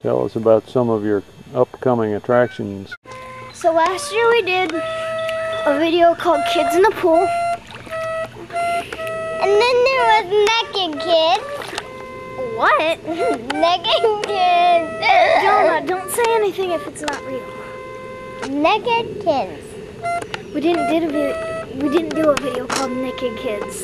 Tell us about some of your upcoming attractions. So last year we did a video called Kids in the Pool. And then there was Naked Kids. What? Naked Kids. Jonah, don't say anything if it's not real. Naked Kids. We didn't do a video called Naked Kids.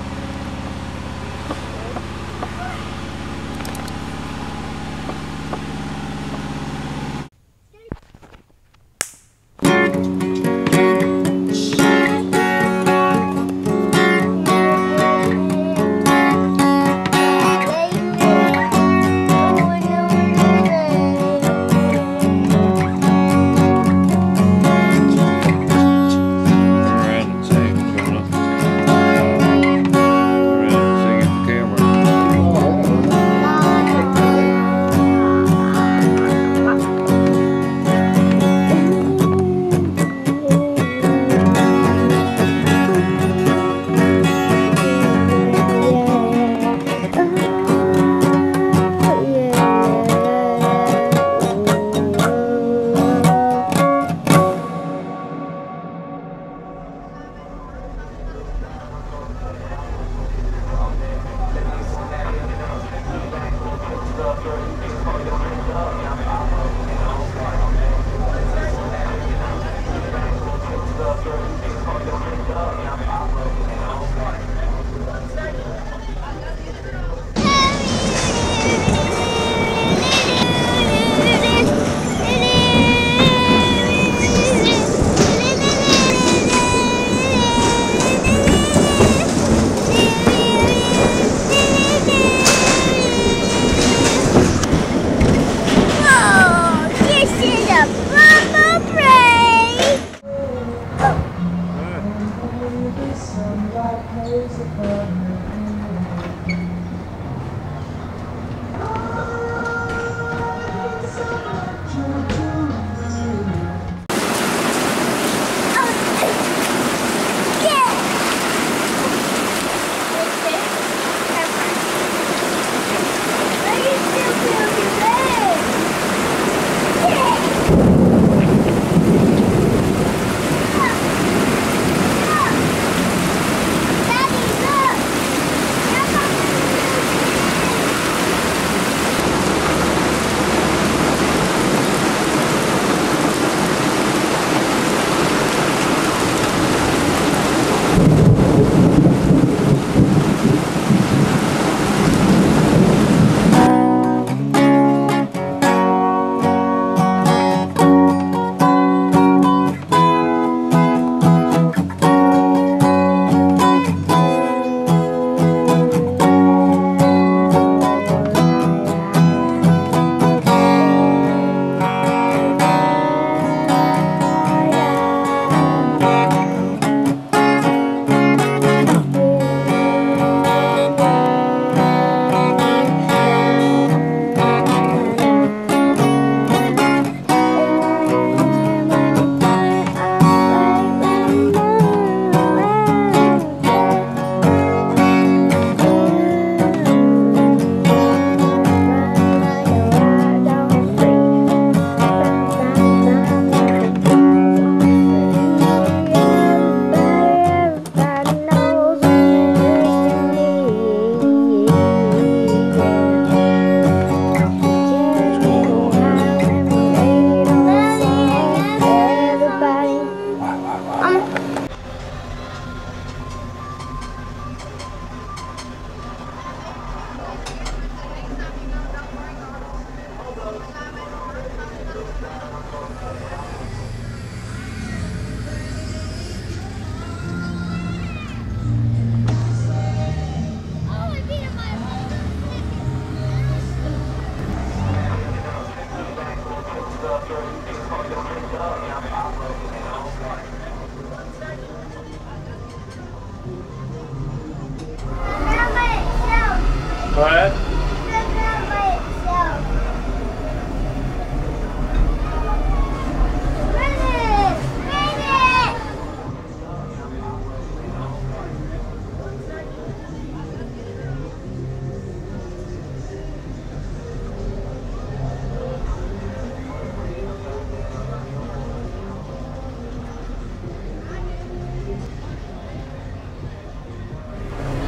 What?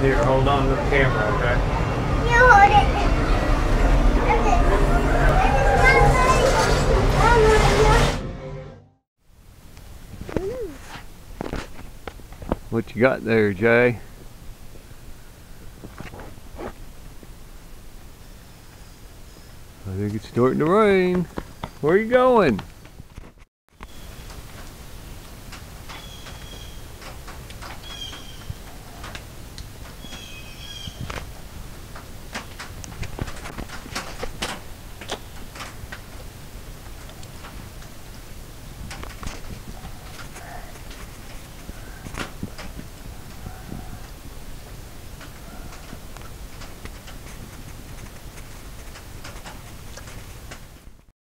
Here, hold on to the camera, okay? You hold it. What you got there, Jay? I think it's starting to rain. Where are you going?